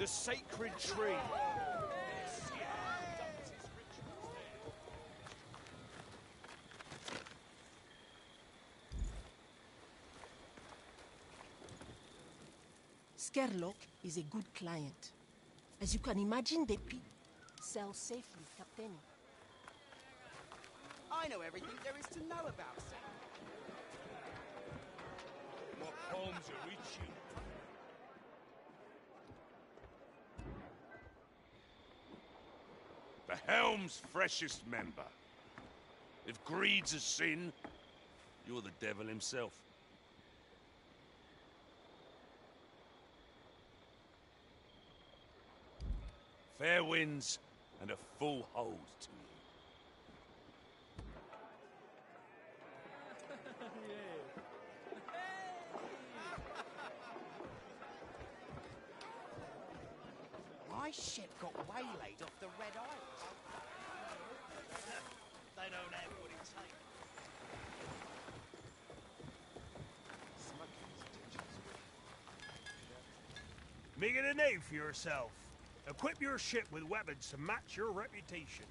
The sacred tree. Skerlock is a good client. As you can imagine, they sell safely, Captain. I know everything there is to know about Sam. What palms are reaching? The Helm's freshest member. If greed's a sin, you're the devil himself. Fair winds and a full hold to you. My ship got waylaid off the Red Isles. They don't have what it takes. Making a name for yourself. Equip your ship with weapons to match your reputation.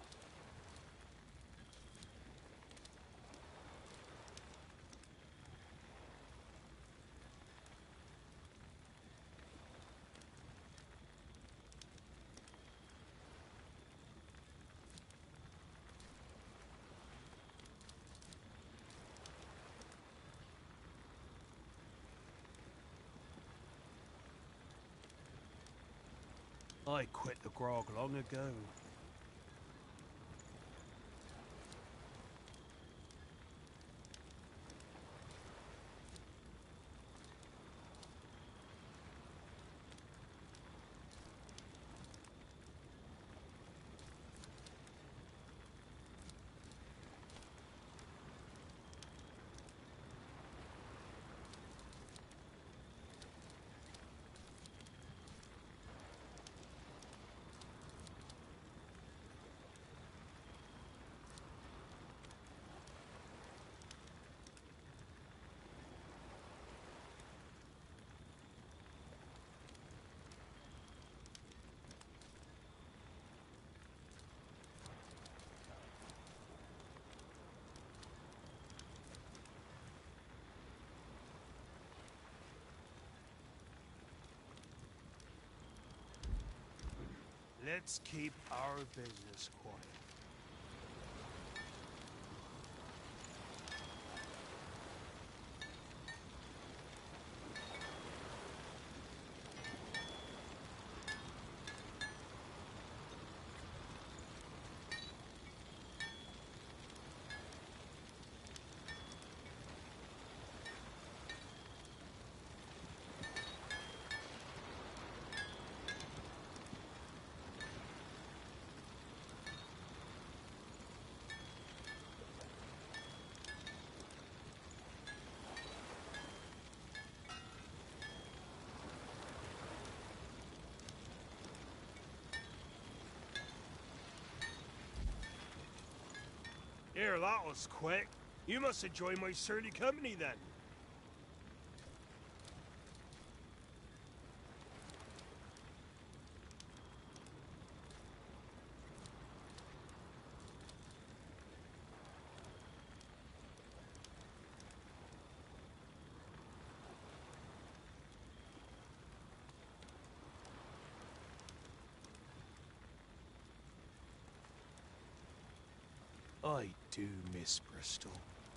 I quit the grog long ago. Let's keep our business quiet. Here, that was quick. You must enjoy my surly company then. I do miss Bristol.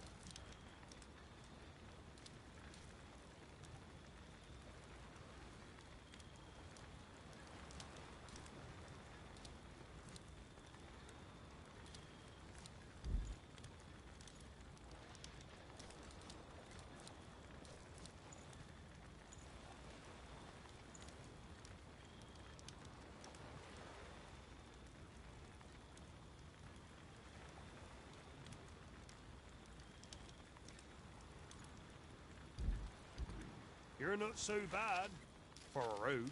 You're not so bad for a rogue.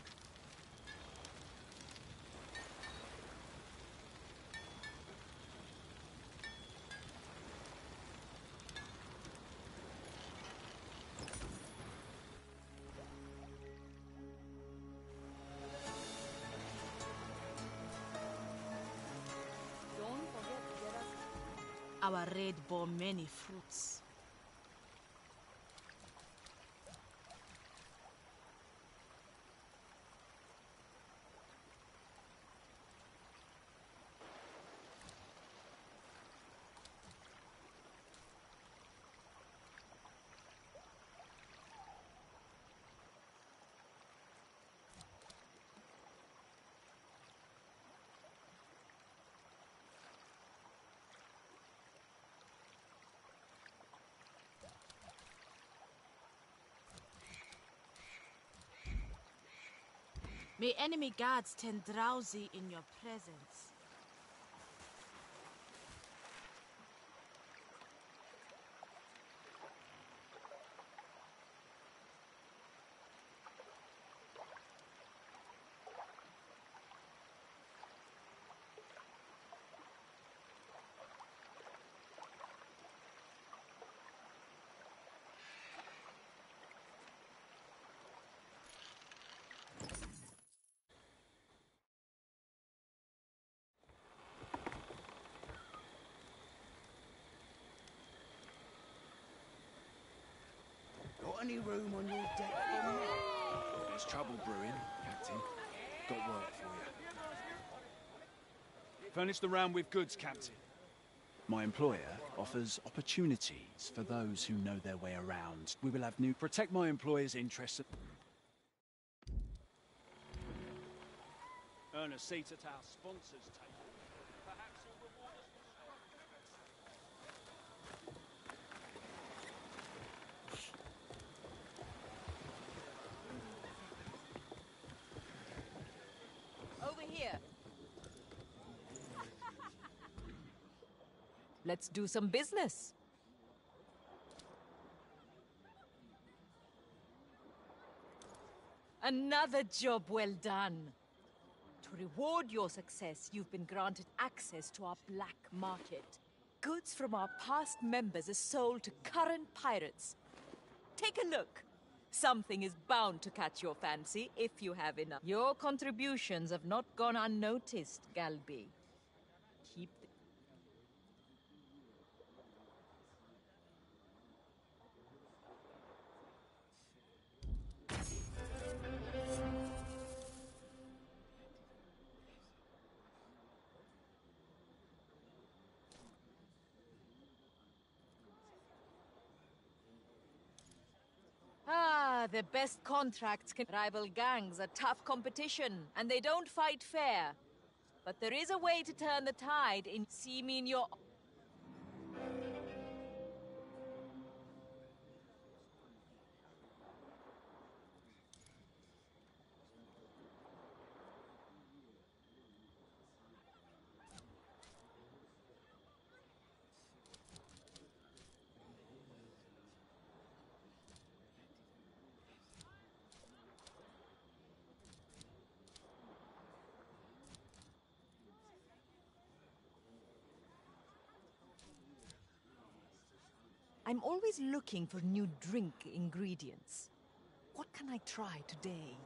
Our raid bore many fruits. May enemy guards turn drowsy in your presence. Got any room on your deck for me? There's trouble brewing, Captain. Got work for you. Furnish the round with goods, Captain. My employer offers opportunities for those who know their way around. We will have new... Protect my employer's interests. Earn a seat at our sponsors' table. Perhaps you'll reward us with... Over here. Let's do some business. Another job well done. To reward your success, you've been granted access to our black market. Goods from our past members are sold to current pirates. Take a look. Something is bound to catch your fancy if you have enough. Your contributions have not gone unnoticed, Galby. Keep the... The best contracts can... Rival gangs are tough competition, and they don't fight fair. But there is a way to turn the tide in... See me in your... I'm always looking for new drink ingredients. What can I try today?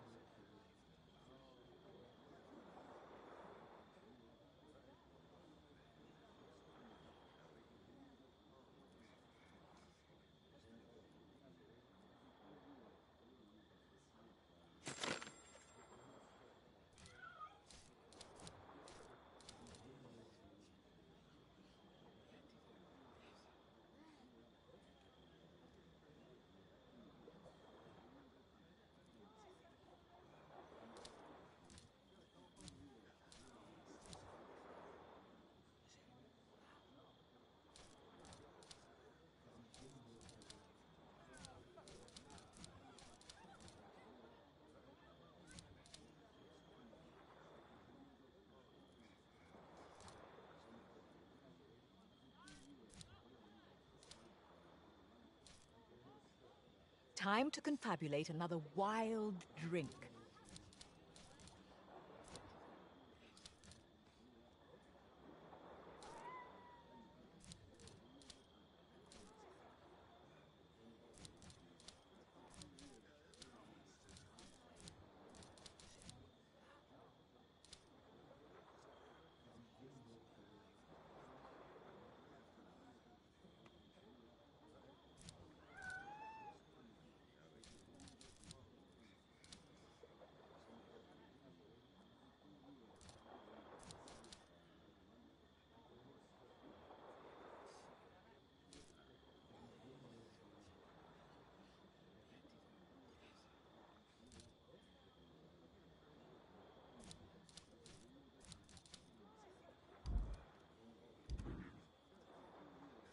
Time to confabulate another wild drink.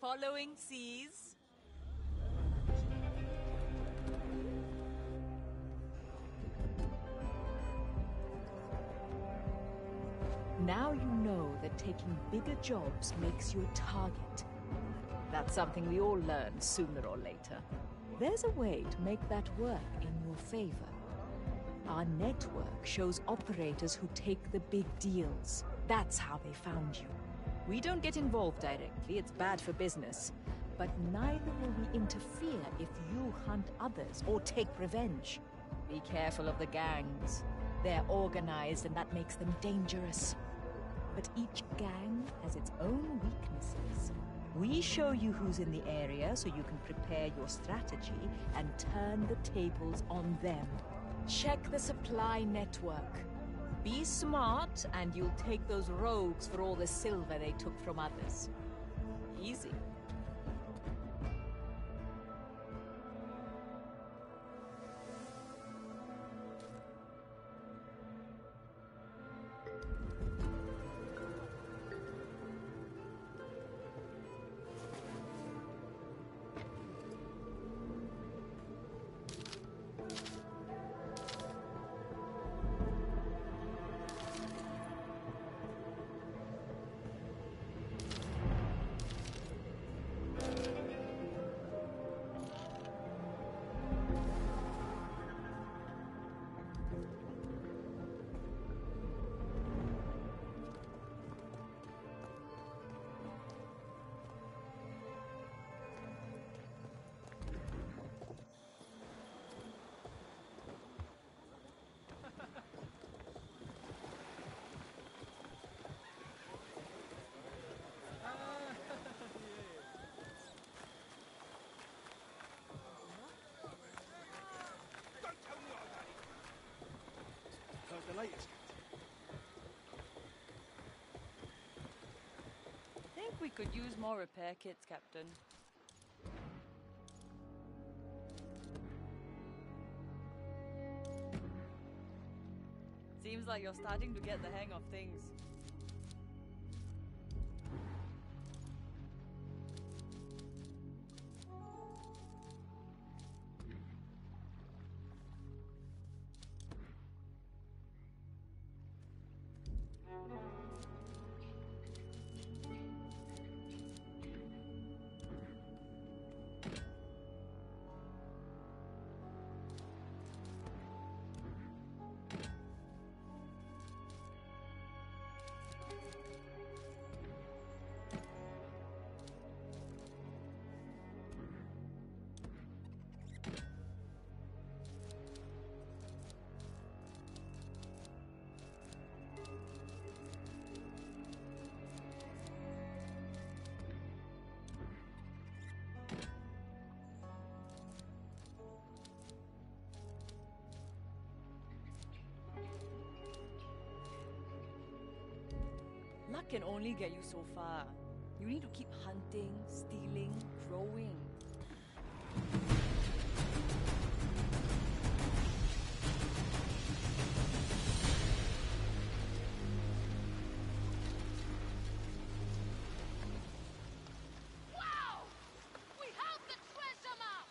Following seas. Now you know that taking bigger jobs makes you a target. That's something we all learn sooner or later. There's a way to make that work in your favor. Our network shows operators who take the big deals. That's how they found you. We don't get involved directly, it's bad for business. But neither will we interfere if you hunt others or take revenge. Be careful of the gangs. They're organized and that makes them dangerous. But each gang has its own weaknesses. We show you who's in the area so you can prepare your strategy and turn the tables on them. Check the supply network. Be smart and you'll take those rogues for all the silver they took from others. Easy. Heard the latest, I think we could use more repair kits, Captain. Seems like you're starting to get the hang of things. Luck can only get you so far. You need to keep hunting, stealing, growing. Wow! We have the treasure map!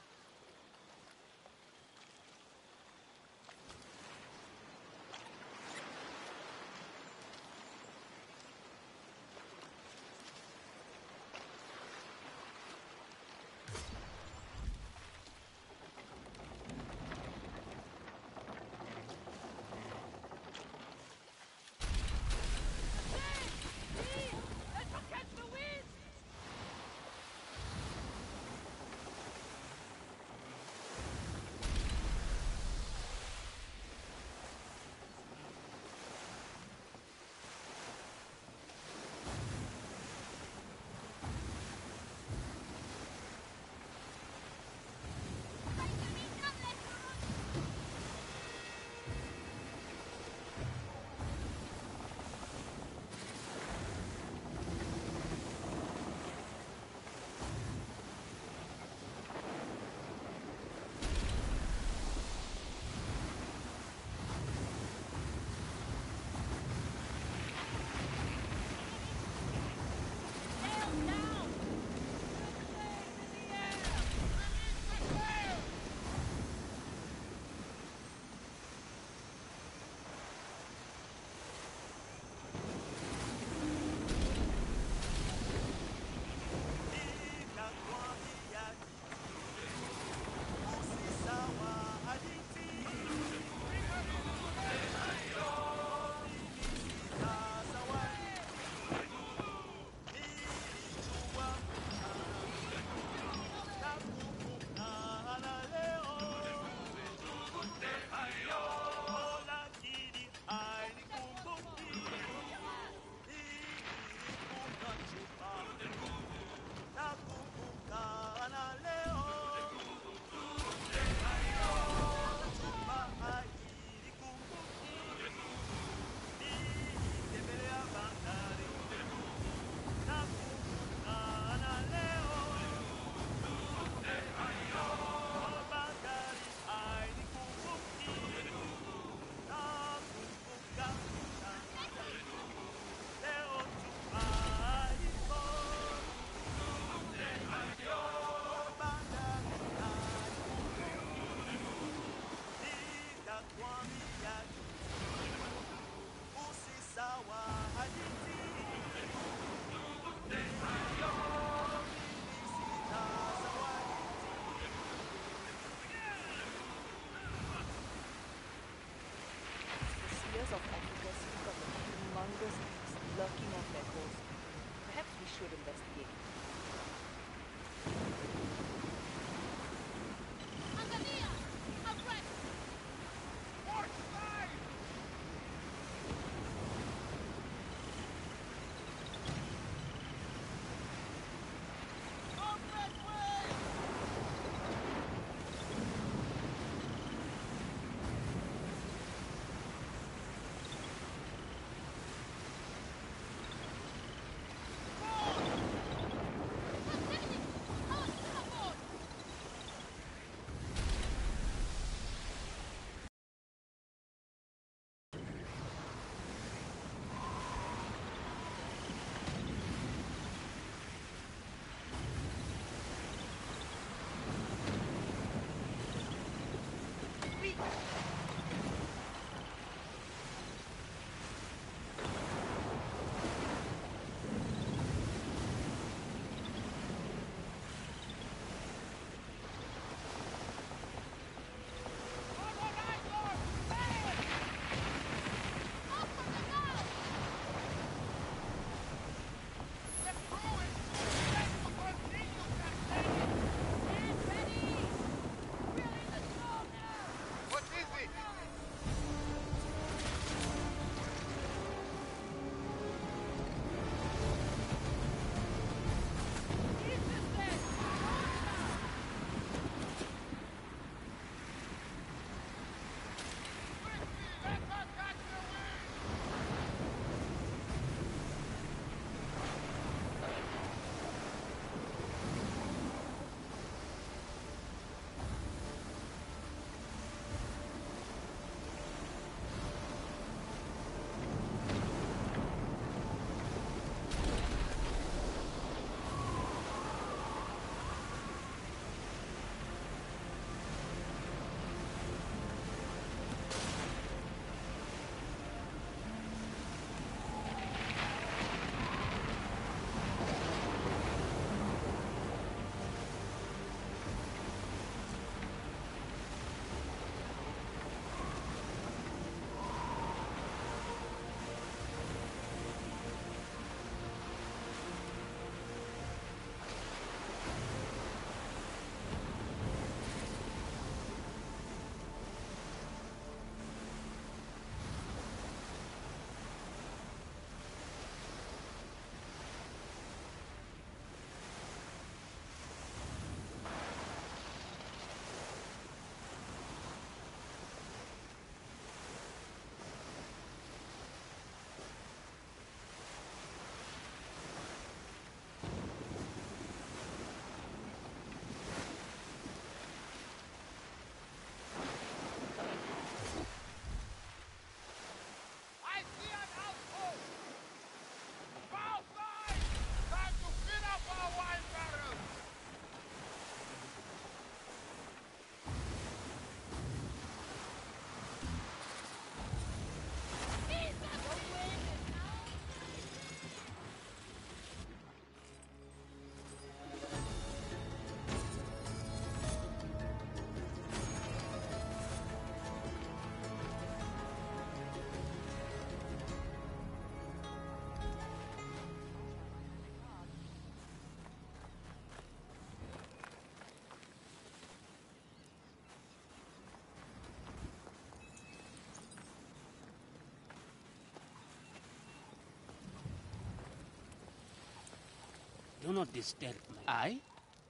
not disturb me. Aye?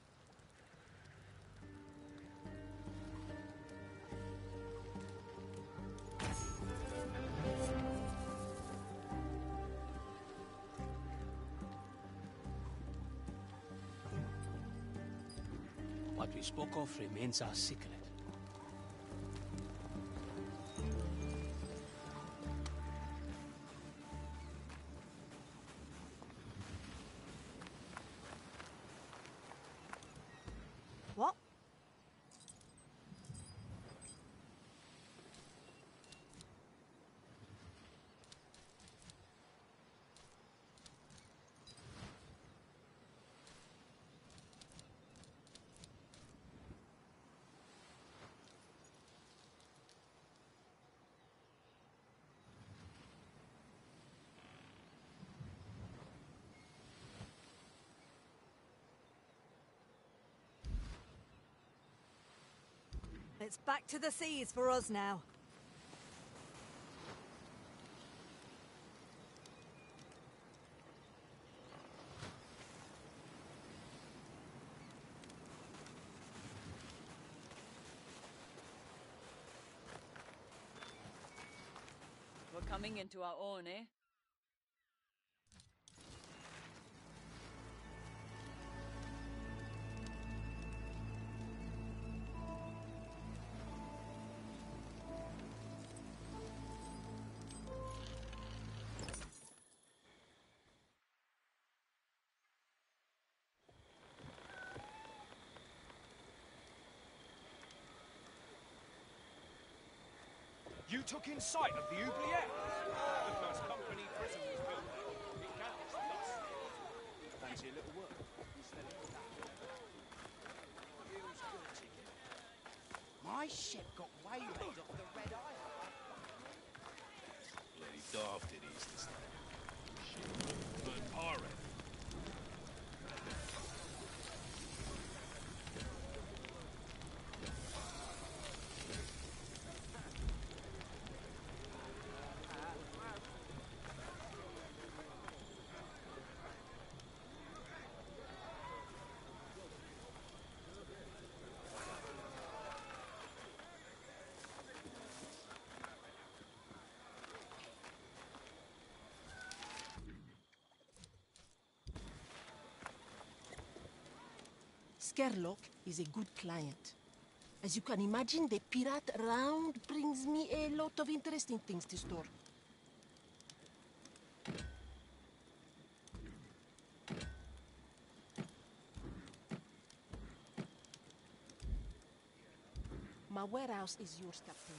What we spoke of remains our secret. What? It's back to the seas for us now. We're coming into our own, eh? You took in sight of the oubliette? The first company prison was built. It counts, thus. Fancy a little work instead of that. My ship got waylaid off the Red Isle. Bloody daft it is, this thing. Shit. But pirate. Skerlock is a good client. As you can imagine, the pirate round brings me a lot of interesting things to store. My warehouse is yours, Captain.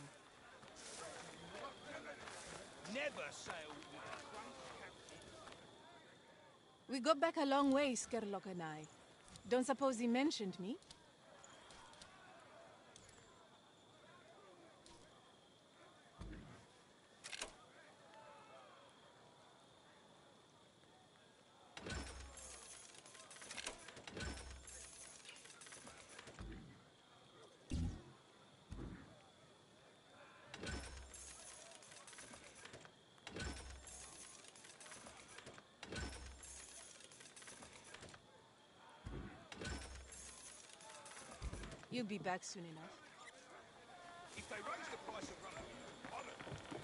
Never sailed with a drunk captain. We got back a long way, Skerlock and I. Don't suppose he mentioned me? You'll be back soon enough. If they raise the price of rubber, on it.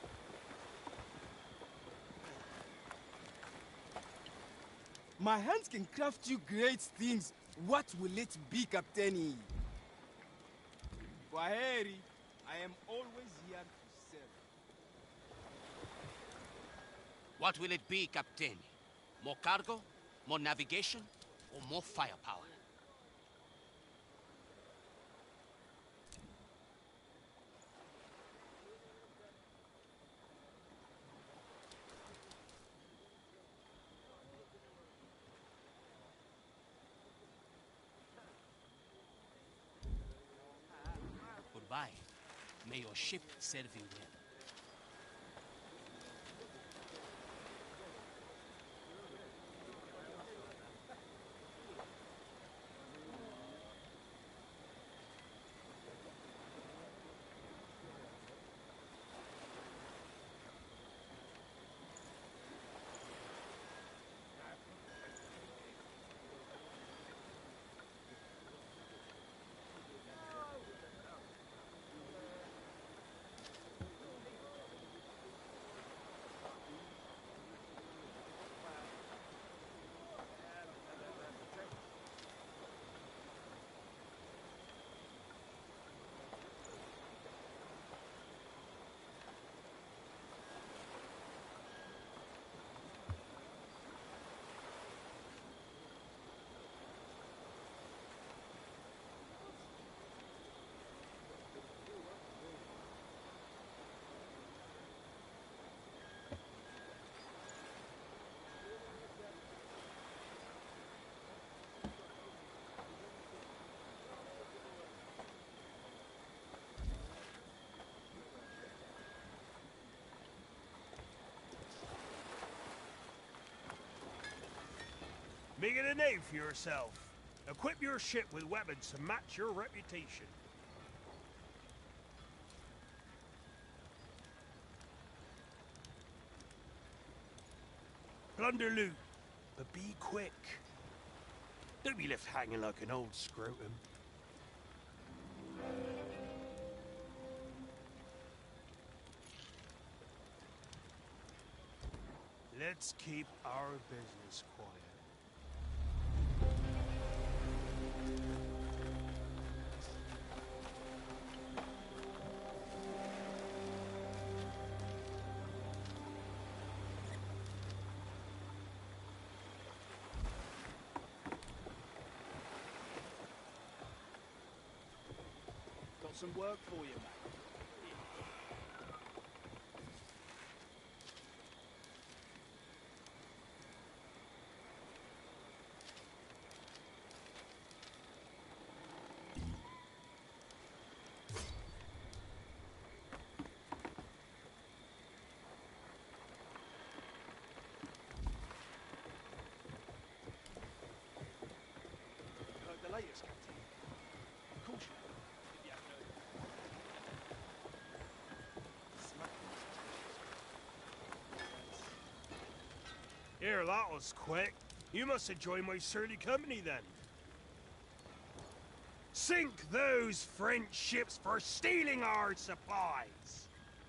My hands can craft you great things. What will it be, Captain? Kwaheri, I am always here to serve. What will it be, Captain? More cargo? More navigation? Or more firepower? Goodbye. May your ship serve you well. Making a name for yourself. Equip your ship with weapons to match your reputation. Plunder loot, but be quick. Don't be left hanging like an old scrotum. Let's keep our business quiet. Got some work for you, mate. The latest, Captain. Of course you have. If you haven't heard. Here, that was quick. You must have joined my surly company then. Sink those French ships for stealing our supplies!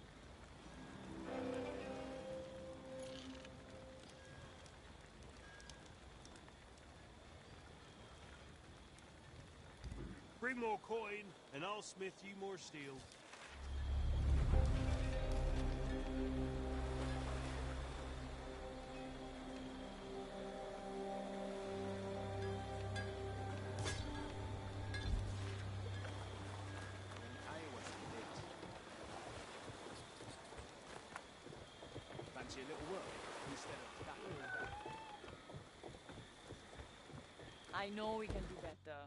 Bring more coin, and I'll smith you more steel. Fancy a little work instead of that. I know we can do better.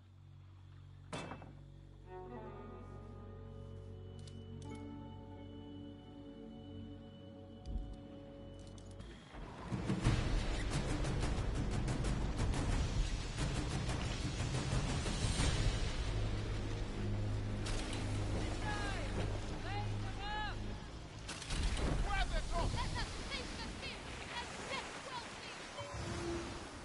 Let us face the fear and death will be.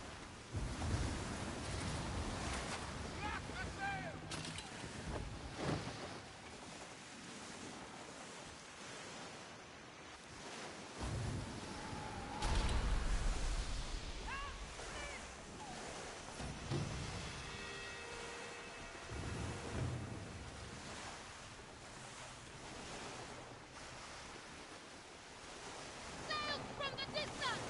Sails from the distance!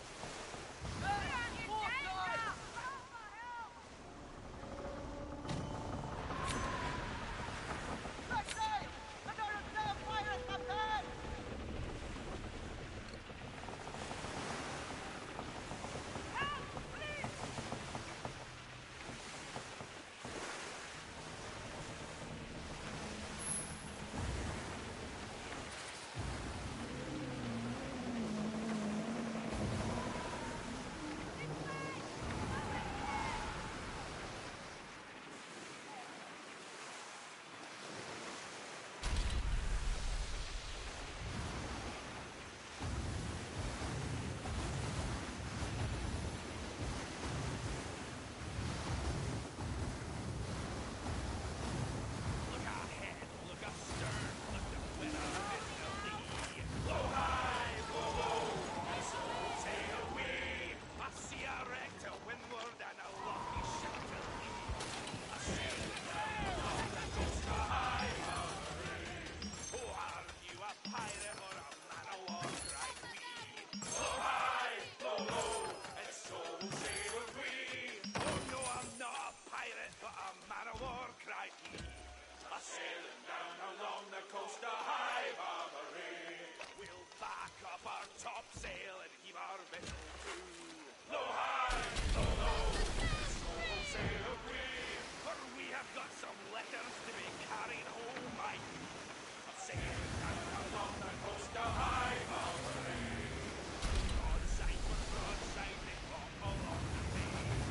Look ahead, look astern, look to weather and the lee. Blow high, blow low, sail we. A sea erect to windward and a lofty ship to lee. A sailing down along the coast of high Barbary. Who are you, a pirate or a man of war, cried we. Blow high, blow low, and so sail we. Oh no, I'm not a pirate, but a man of war, cried he. A sailing down along the coast of high Barbary. We'll back up our topsail and heave our vessel to. Blow high, blow low, so sail we. For we have got some letters to be carried home, mate. A sailing down along the coast of high Barbary. Broadside for broadside, they pop along the bay.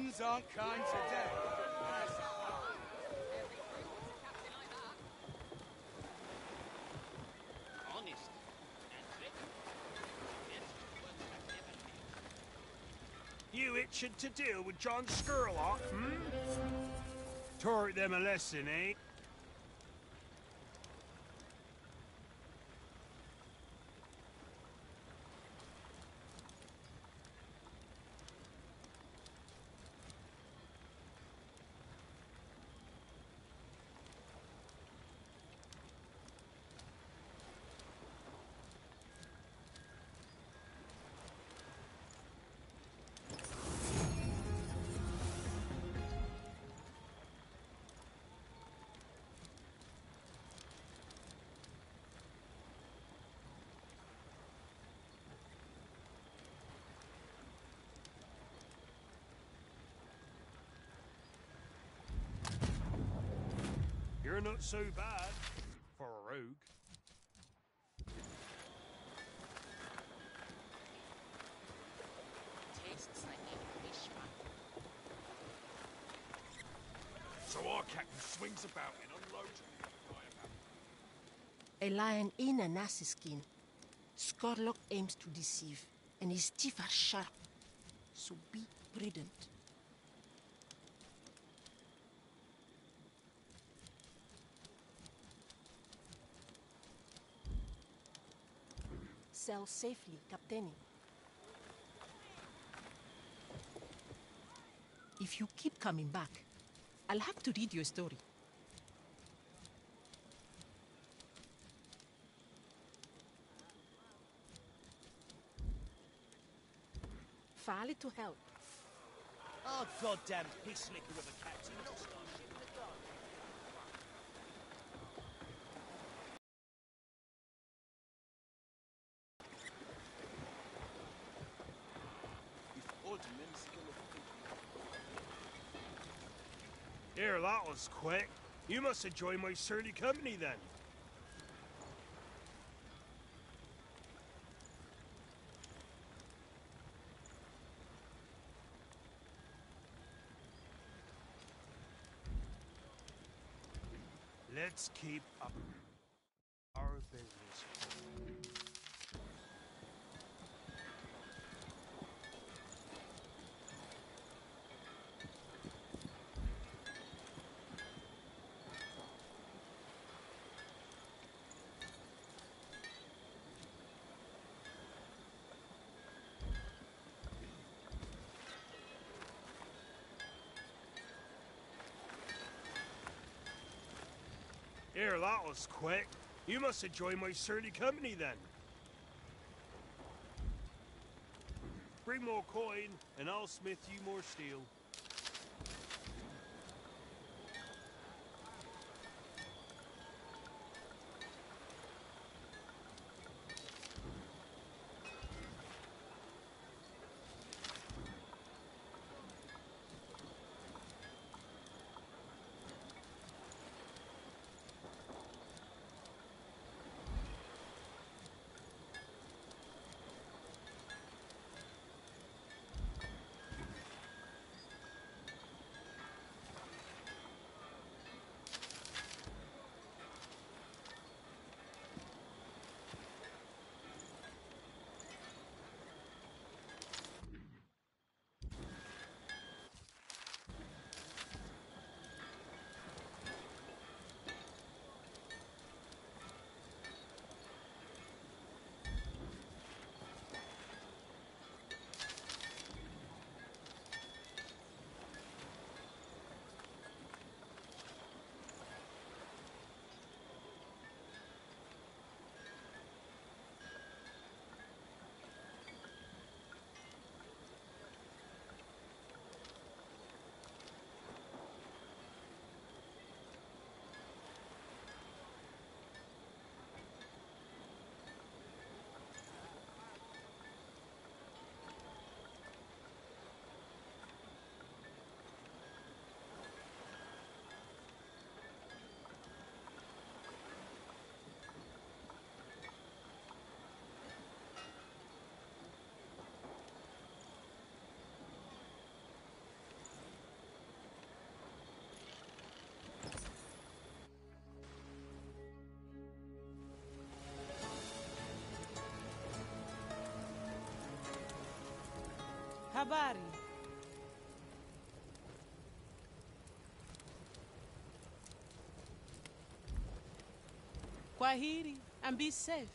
winds aren't kind today. Honest and ready. You itching to deal with John Skurlock, Taught them a lesson, eh? You're not so bad for a rogue. Tastes like fish, man. So our captain swings about and unloads A lion in an ass's skin. Skurlock aims to deceive, and his teeth are sharp. So be prudent. Sail safely, Captain. If you keep coming back, I'll have to read you a story. Fairly to help. Oh, goddamn piss liquor of a captain. Lost our ship in the dark. Here, that was quick. You must enjoy my surly company then. Let's keep up our business. Here, that was quick. You must enjoy my surly company then. Bring more coin, and I'll smith you more steel. Habari. Kwaheri, and be safe.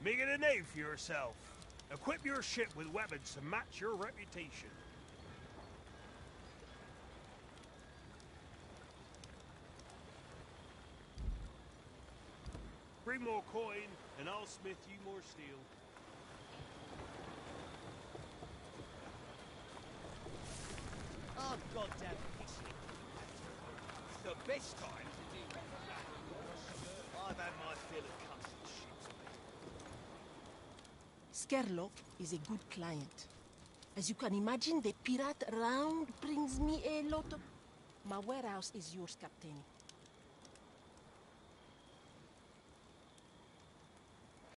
Making a name for yourself. Equip your ship with weapons to match your reputation. Bring more coin, and I'll smith you more steel. Oh, goddamn pissing. The best time to do that. I've had my fill of cuts and ships. Skerlock is a good client. As you can imagine, the pirate round brings me a lot of... My warehouse is yours, Captain.